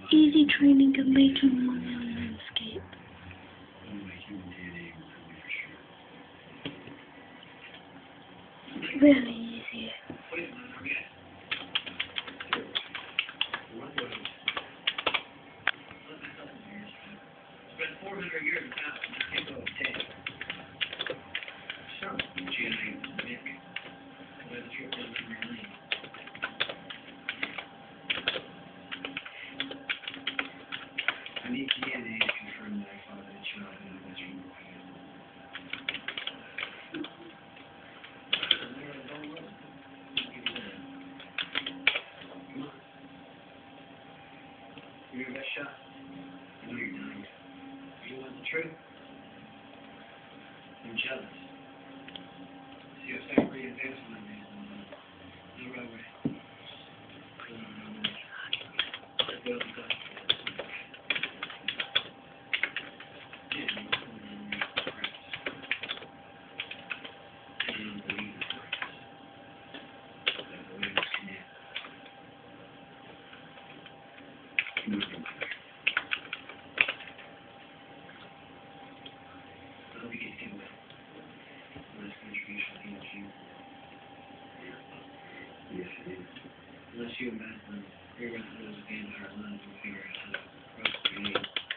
Easy training of making money on RuneScape. Really easy. Spent 400 years in house, and I can't go take. So, G.I. Nick, where the trip down memory lane. I need DNA to confirm that I fathered a child in a bedroom. Come on. You're your best shot. I know you're dying. You want the truth? I'm jealous. See how separately advanced my man is. No right way. I hope you get hit well. Last contribution he and you. Yes, it is. Unless you and Madeline, you're going to lose a vampire love and figure out how to cross the grenade.